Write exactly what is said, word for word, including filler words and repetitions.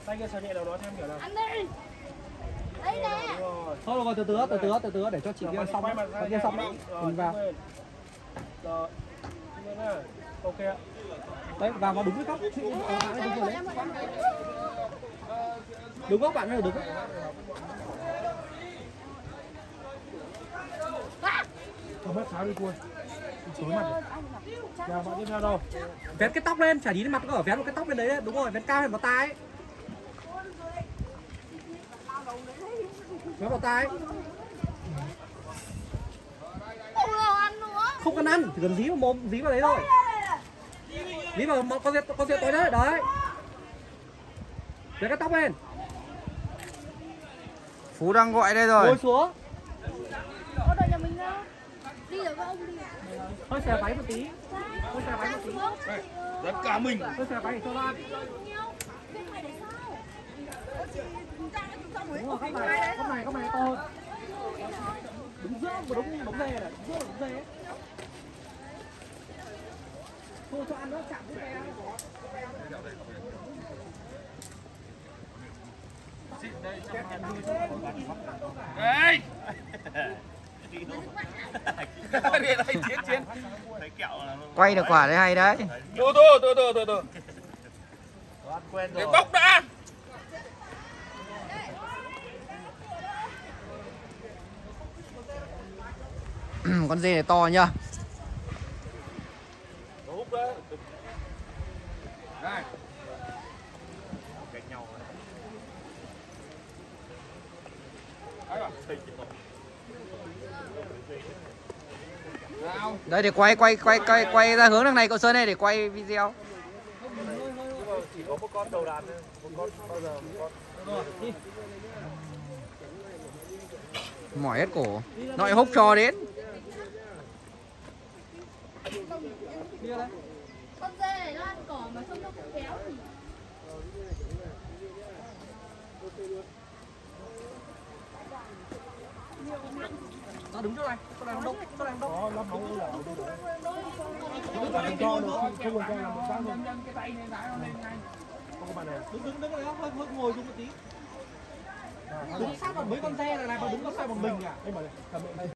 Tay kia sờ nhẹ đầu nó xem kiểu nào. Ăn đi. Đây nè. Thôi rồi từ từ từ từ từ từ để cho chị kia xong. Chị kia xong đi. Mình vào. Rồi. Ok ạ. Đấy, vào vào đúng cái góc. Chị đúng rồi đấy. Đúng góc bạn hay là đúng? Không hết sáo đi cua. Tối mặt. Chào bạn tiếp theo đâu? Vén cái tóc lên, chả nhìn mặt có vén một cái tóc lên đấy, đấy. Đúng rồi, vén cao lên vào tai. Vén vào tai. Không nào ăn nữa. Không cần ăn, chỉ cần dí vào mồm, dí vào đấy thôi. Dí vào con dê con dê tối đấy, đấy. Vén cái tóc lên. Phú đang gọi đây rồi. Ngồi xuống. Có đợi nhà mình đâu. Đi được với ông đi. Hơi xè váy một tí. Hơi xè váy một tí. Rất cả mình. Hơi xè váy để cho lan. Đúng rồi, góc này, góc này, góc này to hơn. Đứng giữa một đống đống dê này, đứng giữa đống dê ấy. Thôi cho ăn nó chạm cái xe. Ê! Quay được quả đấy hay đấy. Từ từ từ từ từ từ. Để bóc đã. Con dê này to nhá. Đây. Đây để quay quay quay quay quay ra hướng đằng này cậu Sơn này để quay video. Chỉ có một con đầu đàn thôi, một con bao giờ một con. Mỏi hết cổ. Nó lại húc cho đến. Con dê này nó ăn cỏ mà trông nó cũng kéo thì. Nó đứng chỗ này, chỗ này không đông, chỗ này không đông. Có lắm nóng lửa. Không phải cho được, không cần cho làm một phát thôi. Cái tay này đá nó lên ngay. Không có bạn này. Đứng đứng đứng đấy, hơi hơi ngồi xuống một tí. Đứng sát vào mấy con dê này này, mà đứng có sai một mình à? Em bảo này, cầm